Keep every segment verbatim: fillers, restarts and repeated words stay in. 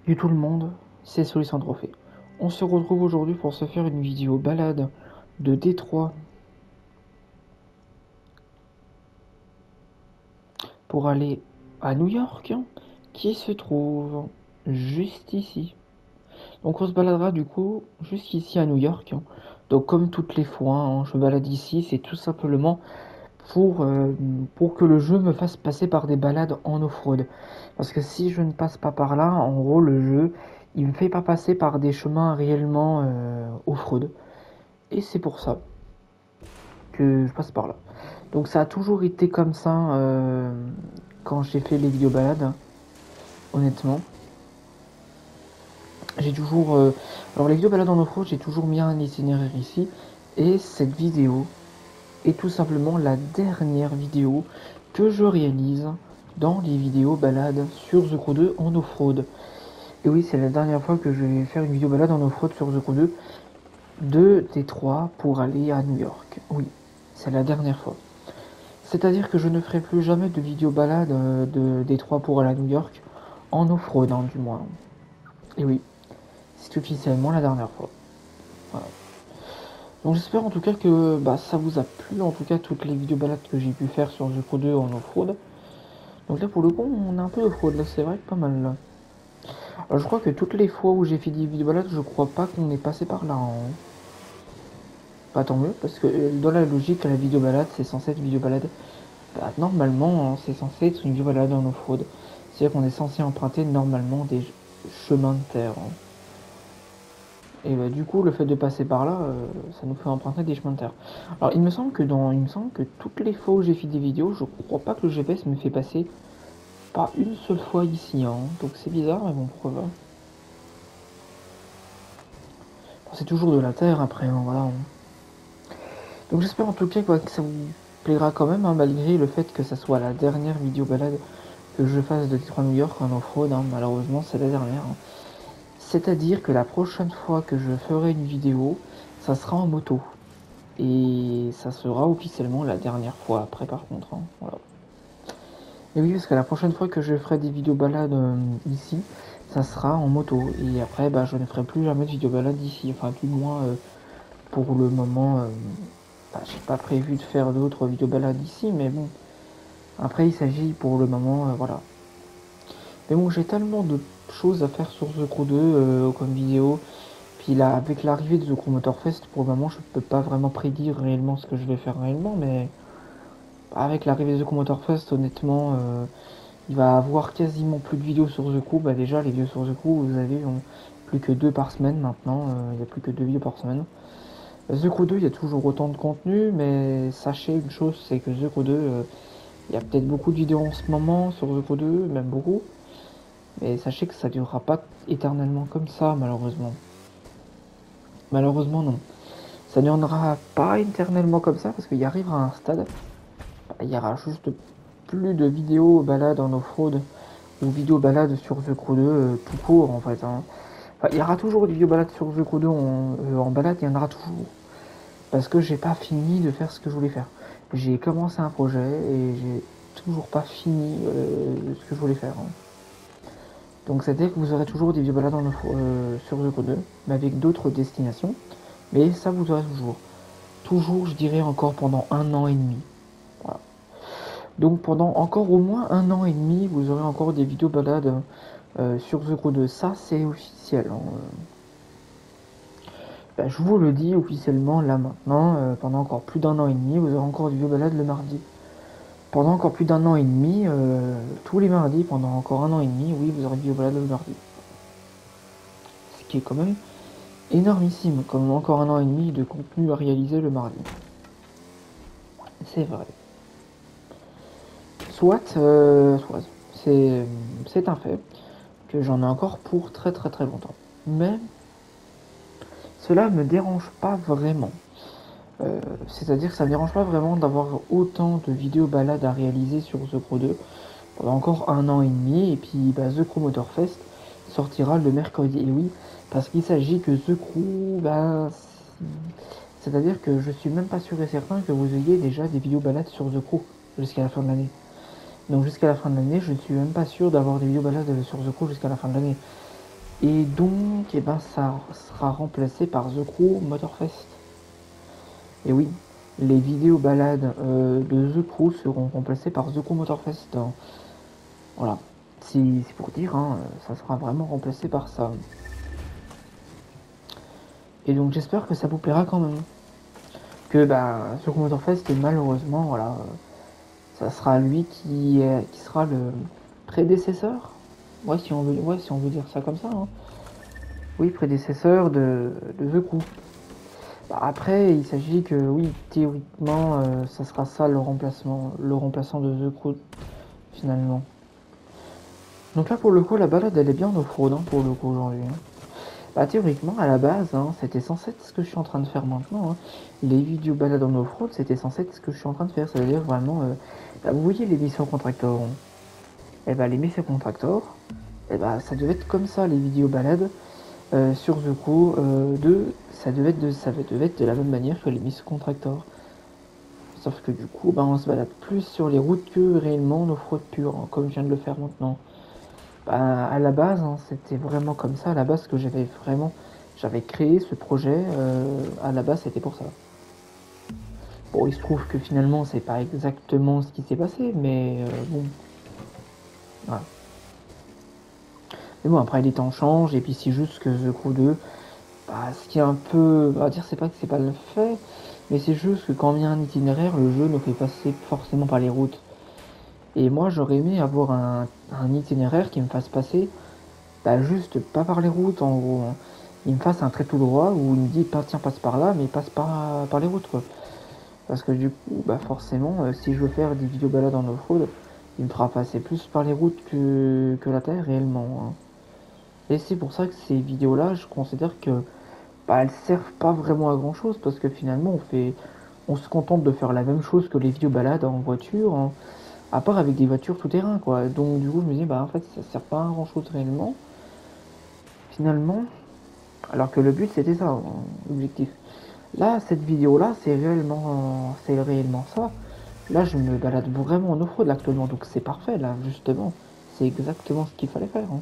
Salut tout le monde, c'est Solution Trophée. On se retrouve aujourd'hui pour se faire une vidéo balade de Détroit pour aller à New York, qui se trouve juste ici. Donc on se baladera du coup jusqu'ici à New York. Donc comme toutes les fois, hein, je balade ici, c'est tout simplement pour, euh, pour que le jeu me fasse passer par des balades en off-road. Parce que si je ne passe pas par là, en gros le jeu, il me fait pas passer par des chemins réellement euh, off-road. Et c'est pour ça que je passe par là. Donc ça a toujours été comme ça euh, quand j'ai fait les vidéos balades, honnêtement. J'ai toujours... Euh, alors les vidéos balades en off-road, j'ai toujours mis un itinéraire ici. Et cette vidéo est tout simplement la dernière vidéo que je réalise dans les vidéos balades sur The Crew deux en off-road. Et oui, c'est la dernière fois que je vais faire une vidéo balade en off-road sur The Crew deux de Détroit pour aller à New York. Oui, c'est la dernière fois. C'est-à-dire que je ne ferai plus jamais de vidéo balade euh, de Détroit pour aller à New York, en off-road hein, du moins. Et oui, c'est officiellement la dernière fois. Voilà. Donc j'espère en tout cas que bah, ça vous a plu, en tout cas toutes les vidéos balades que j'ai pu faire sur The Crew deux en off-road. Donc là pour le coup on a un peu off-road, là c'est vrai que pas mal là. Alors je crois que toutes les fois où j'ai fait des vidéos balades, je crois pas qu'on est passé par là. Hein. Bah tant mieux, parce que euh, dans la logique la vidéo balade c'est censé être une vidéo balade. Bah, normalement, hein, c'est censé être une vidéo balade en off-road. C'est-à-dire qu'on est censé emprunter normalement des chemins de terre. Hein. Et bah, du coup, le fait de passer par là, euh, ça nous fait emprunter des chemins de terre. Alors, il me semble que dans, il me semble que toutes les fois où j'ai fait des vidéos, je crois pas que le G P S me fait passer pas une seule fois ici. Hein. Donc c'est bizarre, mais bon, pourquoi pas. Bon, c'est toujours de la terre après, hein, voilà. Hein. Donc j'espère en tout cas quoi, que ça vous plaira quand même, hein, malgré le fait que ça soit la dernière vidéo balade que je fasse de Détroit New York en off-road, hein, malheureusement c'est la dernière. Hein. C'est-à-dire que la prochaine fois que je ferai une vidéo, ça sera en moto. Et ça sera officiellement la dernière fois après par contre. Hein, voilà. Et oui, parce que la prochaine fois que je ferai des vidéos balades euh, ici, ça sera en moto. Et après, bah, je ne ferai plus jamais de vidéos balades ici. Enfin, du moins, euh, pour le moment, euh, bah, j'ai pas prévu de faire d'autres vidéos balades ici, mais bon. Après, il s'agit pour le moment, euh, voilà. Mais bon, j'ai tellement de choses à faire sur The Crew deux euh, comme vidéo. Puis là, avec l'arrivée de The Crew Motorfest, pour le moment, je peux pas vraiment prédire réellement ce que je vais faire réellement, mais avec l'arrivée de The Crew Motorfest, honnêtement, euh, il va avoir quasiment plus de vidéos sur The Crew. Bah déjà, les vidéos sur The Crew, vous avez ont plus que deux par semaine maintenant. Euh, il y a plus que deux vidéos par semaine. The Crew deux, il y a toujours autant de contenu, mais sachez une chose, c'est que The Crew deux, euh, il y a peut-être beaucoup de vidéos en ce moment sur The Crew deux, même beaucoup. Mais sachez que ça durera pas éternellement comme ça, malheureusement. Malheureusement, non. Ça ne durera pas éternellement comme ça, parce qu'il arrivera à un stade, il y aura juste plus de vidéos balades en off-road, ou vidéos balades sur The Crew deux, euh, tout court en fait. Hein. Enfin, il y aura toujours des vidéos balades sur The Crew deux en, euh, en balade, il y en aura toujours. Parce que j'ai pas fini de faire ce que je voulais faire. J'ai commencé un projet, et j'ai toujours pas fini euh, ce que je voulais faire. Hein. Donc c'est-à-dire que vous aurez toujours des vidéos balades en, euh, sur The Crew deux, mais avec d'autres destinations. Mais ça vous aurez toujours. Toujours, je dirais, encore pendant un an et demi. Voilà. Donc pendant encore au moins un an et demi, vous aurez encore des vidéos balades euh, sur The Crew deux. Ça, c'est officiel. Hein. Ben, je vous le dis officiellement, là maintenant, euh, pendant encore plus d'un an et demi, vous aurez encore des vidéos balades le mardi. Pendant encore plus d'un an et demi, euh, tous les mardis, pendant encore un an et demi, oui, vous aurez des vidéos balades le mardi. Ce qui est quand même énormissime, comme encore un an et demi de contenu à réaliser le mardi. C'est vrai. Soit, euh, soit c'est, c'est un fait que j'en ai encore pour très très très longtemps. Mais cela me dérange pas vraiment. Euh, c'est-à-dire que ça me dérange pas vraiment d'avoir autant de vidéos balades à réaliser sur The Crew deux pendant encore un an et demi. Et puis bah, The Crew Motorfest sortira le mercredi. Et oui, parce qu'il s'agit que The Crew, bah, c'est-à-dire que je suis même pas sûr et certain que vous ayez déjà des vidéos balades sur The Crew jusqu'à la fin de l'année. Donc jusqu'à la fin de l'année, je ne suis même pas sûr d'avoir des vidéos balades sur The Crew jusqu'à la fin de l'année. Et donc, eh ben, ça sera remplacé par The Crew Motorfest. Et oui, les vidéos balades euh, de The Crew seront remplacées par The Crew Motorfest. Voilà, c'est pour dire, hein, ça sera vraiment remplacé par ça. Et donc j'espère que ça vous plaira quand même. Que bah, The Crew Motorfest, malheureusement, voilà, ça sera lui qui, est, qui sera le prédécesseur. Ouais, si on veut, ouais, si on veut dire ça comme ça. Hein. Oui, prédécesseur de, de The Crew. Bah, après, il s'agit que, oui, théoriquement, euh, ça sera ça le remplacement, le remplaçant de The Crew, finalement. Donc là, pour le coup, la balade, elle est bien off-road, hein, pour le coup, aujourd'hui. Hein. Bah, théoriquement, à la base, hein, c'était censé être ce que je suis en train de faire maintenant. Hein. Les vidéos balades en off-road, c'était censé être ce que je suis en train de faire. C'est-à-dire vraiment, euh, bah, vous voyez les missions contracteurs. Hein. Et bah, les missions contracteurs, et bah, ça devait être comme ça, les vidéos balades. Euh, sur The Crew euh, deux, ça devait, être de, ça devait être de la même manière que les missions contracteurs. Sauf que du coup, bah, on se balade plus sur les routes que réellement en off-road pur, hein, comme je viens de le faire maintenant. Bah, à la base, hein, c'était vraiment comme ça. À la base, que j'avais vraiment, j'avais créé ce projet. Euh, à la base, c'était pour ça. Bon, il se trouve que finalement, c'est pas exactement ce qui s'est passé, mais euh, bon, voilà. Mais bon, après les temps changent, et puis c'est juste que The Crew deux, bah, ce qui est un peu, on va dire, c'est pas que c'est pas le fait, mais c'est juste que quand il y a un itinéraire, le jeu nous fait passer forcément par les routes. Et moi, j'aurais aimé avoir un, un itinéraire qui me fasse passer, bah, juste pas par les routes, en gros. Hein. Il me fasse un trait tout droit où il me dit, pas tiens, passe par là, mais passe par, par les routes, quoi. Parce que du coup, bah, forcément, euh, si je veux faire des vidéos balades en off-road, il me fera passer plus par les routes que, que la terre réellement. Hein. Et c'est pour ça que ces vidéos-là, je considère que bah, elles servent pas vraiment à grand chose parce que finalement, on fait, on se contente de faire la même chose que les vidéos balades en voiture. Hein. À part avec des voitures tout-terrain, quoi. Donc, du coup, je me dis, bah, en fait, ça sert pas à grand chose réellement, finalement. Alors que le but, c'était ça, hein, l'objectif. Là, cette vidéo-là, c'est réellement, c'est réellement ça. Là, je me balade vraiment en off-road actuellement, donc c'est parfait, là, justement. C'est exactement ce qu'il fallait faire, hein,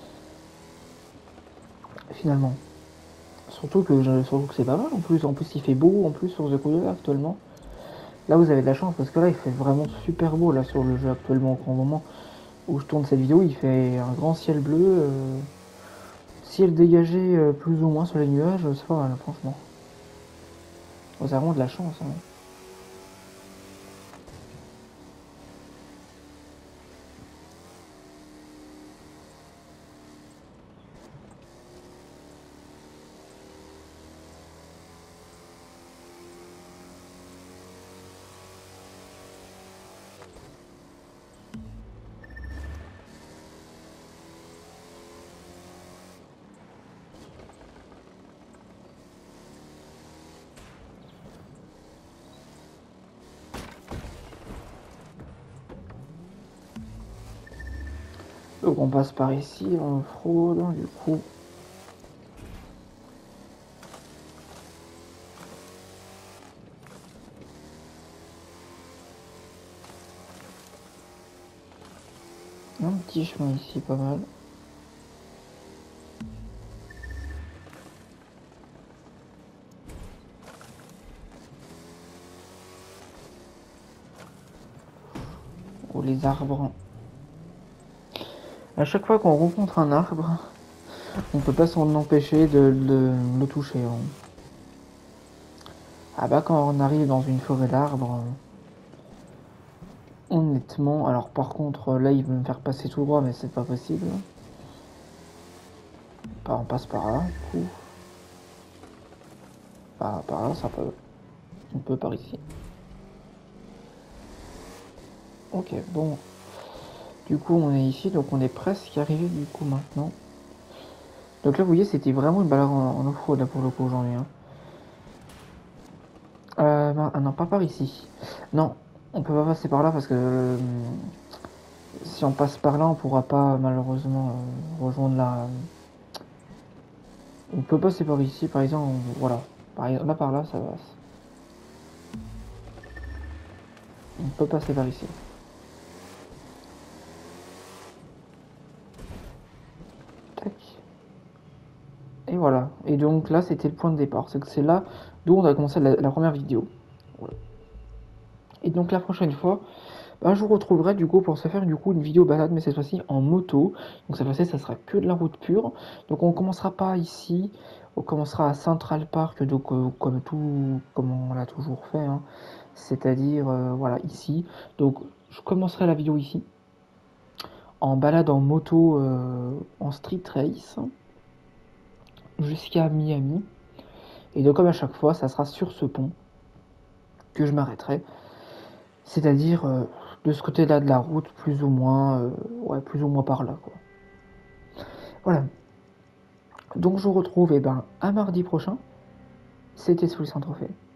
finalement. Surtout que, je, surtout que c'est pas mal, en plus. En plus, il fait beau, en plus, sur The Crew actuellement. Là, vous avez de la chance, parce que là, il fait vraiment super beau, là, sur le jeu actuellement, au moment où je tourne cette vidéo, il fait un grand ciel bleu, euh, ciel dégagé euh, plus ou moins sur les nuages, c'est pas mal, franchement. Vous avez vraiment de la chance. Hein. Donc on passe par ici, on fraude, du coup. Un petit chemin ici, pas mal. Oh, les arbres. À chaque fois qu'on rencontre un arbre, on peut pas s'en empêcher de, de le toucher. Hein. Ah bah quand on arrive dans une forêt d'arbres, honnêtement, alors par contre là il veut me faire passer tout droit mais c'est pas possible. Bah, on passe par là, du coup. Bah, par là ça peut. On peut par ici. Ok, bon. Du coup on est ici, donc on est presque arrivé du coup maintenant. Donc là vous voyez c'était vraiment une balade en, en off-road là pour le coup aujourd'hui. Hein. Euh, bah, ah non, pas par ici. Non, on peut pas passer par là parce que euh, si on passe par là, on pourra pas malheureusement euh, rejoindre la. On peut passer par ici, par exemple. On- Voilà, par exemple, là par là, ça passe. On peut passer par ici. Tac. voilà. Et donc là, c'était le point de départ. C'est que c'est là d'où on a commencé la, la première vidéo. Voilà. Et donc la prochaine fois, bah, je vous retrouverai du coup pour se faire du coup une vidéo balade, mais cette fois-ci en moto. Donc cette fois-ci, ça sera que de la route pure. Donc on commencera pas ici. On commencera à Central Park, donc euh, comme tout, comme on l'a toujours fait, hein. C'est-à-dire euh, voilà ici. Donc je commencerai la vidéo ici, en balade en moto, euh, en street race, jusqu'à Miami. Et donc comme à chaque fois, ça sera sur ce pont que je m'arrêterai. C'est-à-dire euh, de ce côté-là de la route, plus ou moins, euh, ouais, plus ou moins par là, quoi. Voilà. Donc je vous retrouve eh ben, à mardi prochain. C'était Sous les Trophée.